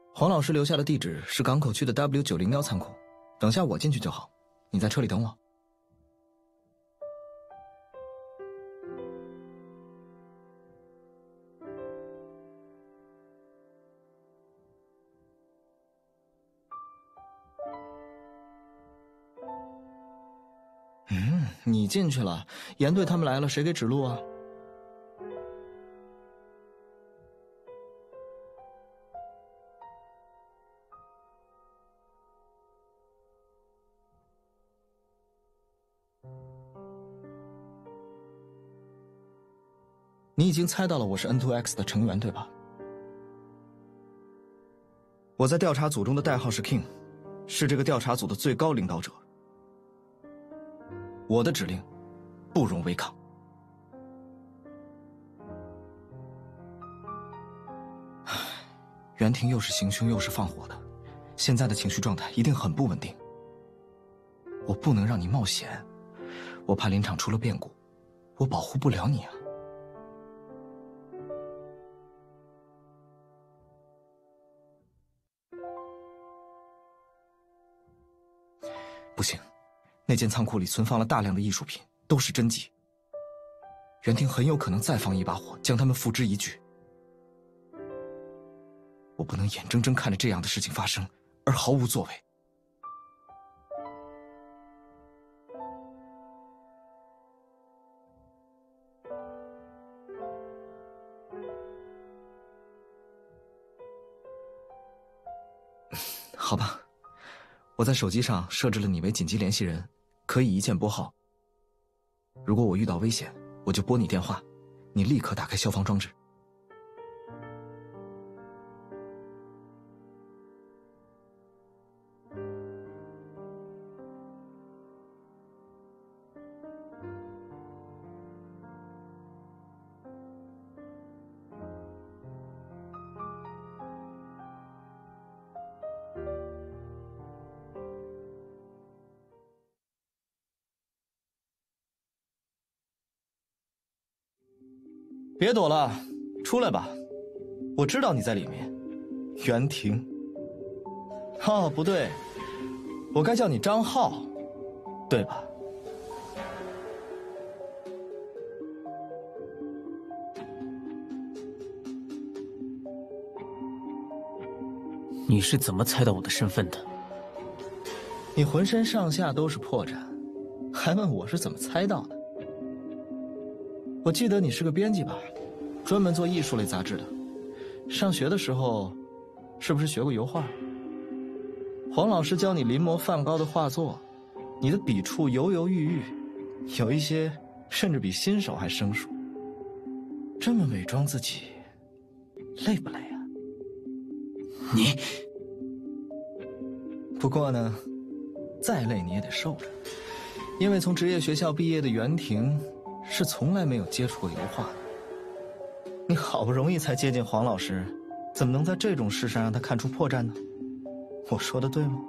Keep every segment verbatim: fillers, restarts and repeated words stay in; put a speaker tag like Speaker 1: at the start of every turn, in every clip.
Speaker 1: 黄老师留下的地址是港口区的 W 九零一仓库，等下我进去就好，你在车里等我。嗯，你进去了，严队他们来了，谁给指路啊？你已经猜到了我是 N 二 X 的成员，对吧？我在调查组中的代号是 King， 是这个调查组的最高领导者。我的指令不容违抗。唉，袁婷又是行凶又是放火的，现在的情绪状态一定很不稳定。我不能让你冒险，我怕林场出了变故，我保护不了你啊。不行，那间仓库里存放了大量的艺术品，都是真迹。袁婷很有可能再放一把火，将它们付之一炬。我不能眼睁睁看着这样的事情发生，而毫无作为。好吧，我在手机上设置了你为紧急联系人，可以一键拨号。如果我遇到危险，我就拨你电话，你立刻打开消防装置。别躲了，出来吧，我知道你在里面，袁婷。哦，不对，我该叫你张浩，对吧？
Speaker 2: 你是怎么猜到我的身份的？
Speaker 1: 你浑身上下都是破绽，还问我是怎么猜到的？我记得你是个编辑吧，专门做艺术类杂志的。上学的时候，是不是学过油画？黄老师教你临摹梵高的画作，你的笔触犹犹豫豫，有一些甚至比新手还生疏。这么伪装自己，累不累啊？
Speaker 2: 你……
Speaker 1: 不过呢，再累你也得受着，因为从职业学校毕业的袁婷是从来没有接触过油画的。你好不容易才接近黄老师，怎么能在这种事上让他看出破绽呢？我说的对吗？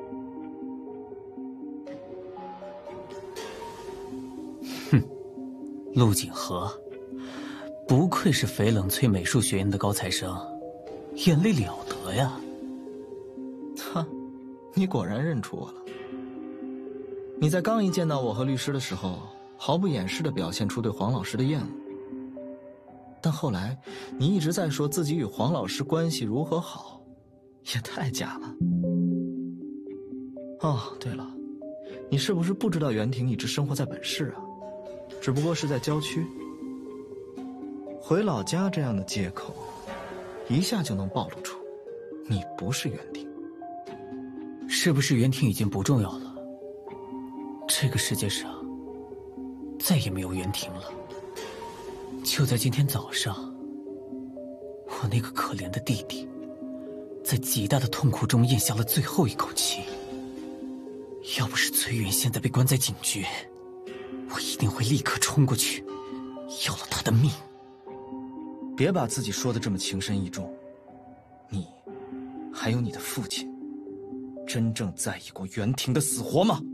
Speaker 2: 哼，陆景和，不愧是翡冷翠美术学院的高材生，眼力了得呀！
Speaker 1: 哈，你果然认出我了。你在刚一见到我和律师的时候，毫不掩饰地表现出对黄老师的厌恶。但后来，你一直在说自己与黄老师关系如何好，也太假了。哦，对了，你是不是不知道袁婷一直生活在本市啊？只不过是在郊区。回老家这样的借口，一下就能暴露出你不是袁婷。
Speaker 2: 是不是袁婷已经不重要了？这个世界上再也没有袁婷了。就在今天早上，我那个可怜的弟弟在极大的痛苦中咽下了最后一口气。要不是崔云现在被关在警局，我一定会立刻冲过去要了他的命。
Speaker 1: 别把自己说的这么情深意重，你还有你的父亲真正在意过袁婷的死活吗？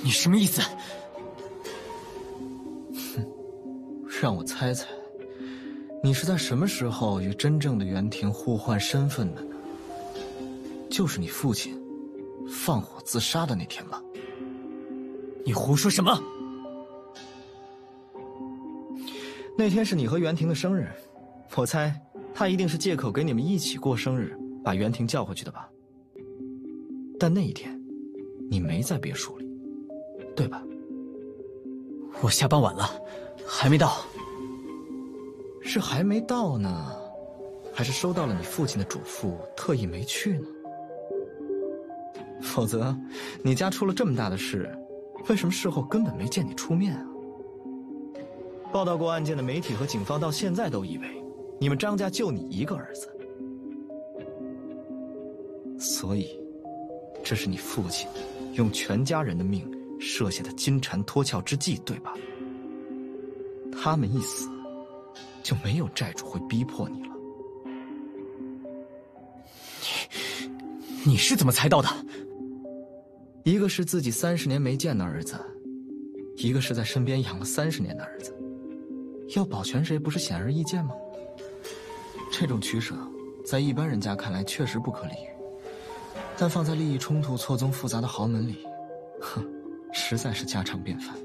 Speaker 2: 你什么意思？
Speaker 1: 哼，让我猜猜，你是在什么时候与真正的袁婷互换身份的呢？就是你父亲放火自杀的那天吧？
Speaker 2: 你胡说什么？
Speaker 1: 那天是你和袁婷的生日，我猜他一定是借口给你们一起过生日，把袁婷叫回去的吧？但那一天，你没在别墅里，对吧？
Speaker 2: 我下班晚了，还没到。
Speaker 1: 是还没到呢，还是收到了你父亲的嘱咐，特意没去呢？否则，你家出了这么大的事，为什么事后根本没见你出面啊？报道过案件的媒体和警方到现在都以为，你们张家就你一个儿子，所以，这是你父亲用全家人的命设下的金蝉脱壳之计，对吧？他们一死，就没有债主会逼迫你了。
Speaker 2: 你你是怎么猜到的？
Speaker 1: 一个是自己三十年没见的儿子，一个是在身边养了三十年的儿子，要保全谁不是显而易见吗？这种取舍，在一般人家看来确实不可理喻，但放在利益冲突错综复杂的豪门里，哼，实在是家常便饭。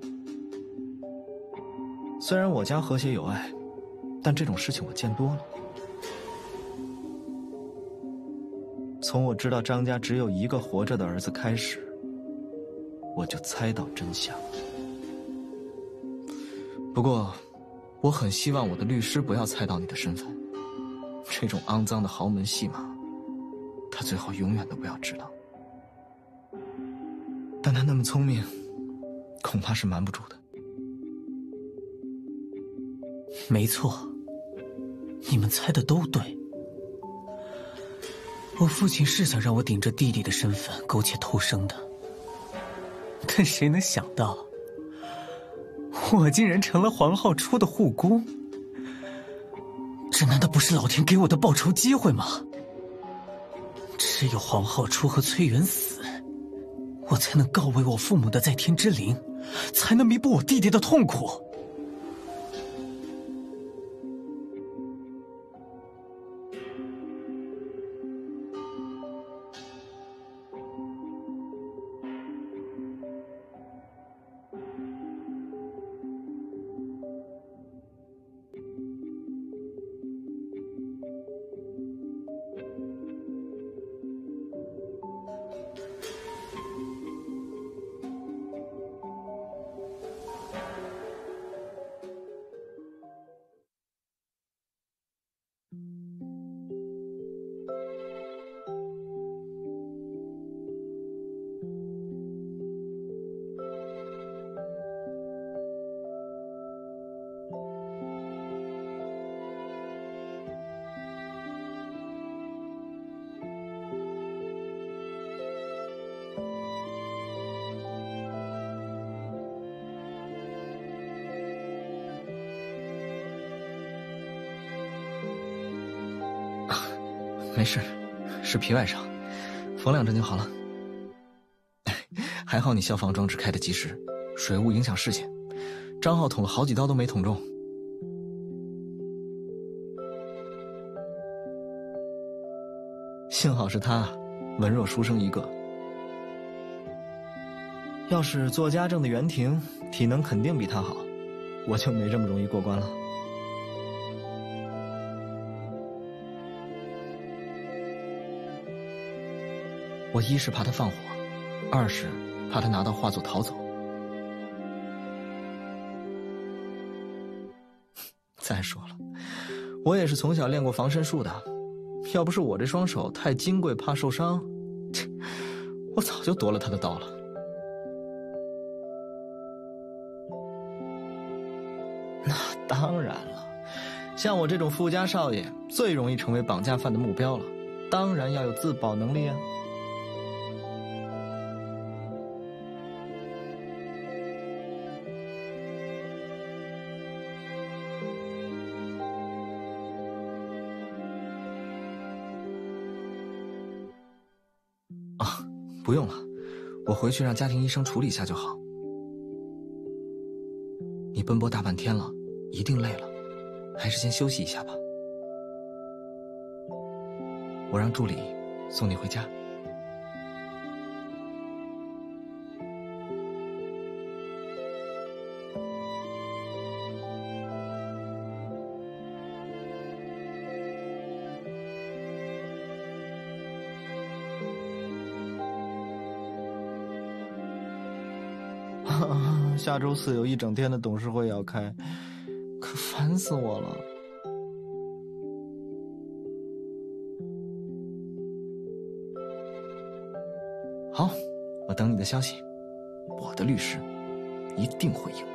Speaker 1: 虽然我家和谐有爱，但这种事情我见多了。从我知道张家只有一个活着的儿子开始，我就猜到真相。不过，我很希望我的律师不要猜到你的身份。这种肮脏的豪门戏码，他最好永远都不要知道。但他那么聪明，恐怕是瞒不住的。
Speaker 2: 没错，你们猜的都对。我父亲是想让我顶着弟弟的身份苟且偷生的，但谁能想到，我竟然成了黄浩初的护工。这难道不是老天给我的报仇机会吗？只有黄浩初和崔元死，我才能告慰我父母的在天之灵，才能弥补我弟弟的痛苦。
Speaker 1: 没事，是皮外伤，缝两针就好了。还好你消防装置开得及时，水雾影响视线，张浩捅了好几刀都没捅中。幸好是他，文弱书生一个。要是做家政的袁婷，体能肯定比他好，我就没这么容易过关了。我一是怕他放火，二是怕他拿到画作逃走。再说了，我也是从小练过防身术的，要不是我这双手太金贵，怕受伤，我早就夺了他的刀了。那当然了，像我这种富家少爷，最容易成为绑架犯的目标了，当然要有自保能力啊。不用了， 我回去让家庭医生处理一下就好。你奔波大半天了，一定累了，还是先休息一下吧。我让助理送你回家。
Speaker 3: 下周四有一整天的董事会要开，可烦死我了。
Speaker 1: 好，我等你的消息。我的律师一定会赢。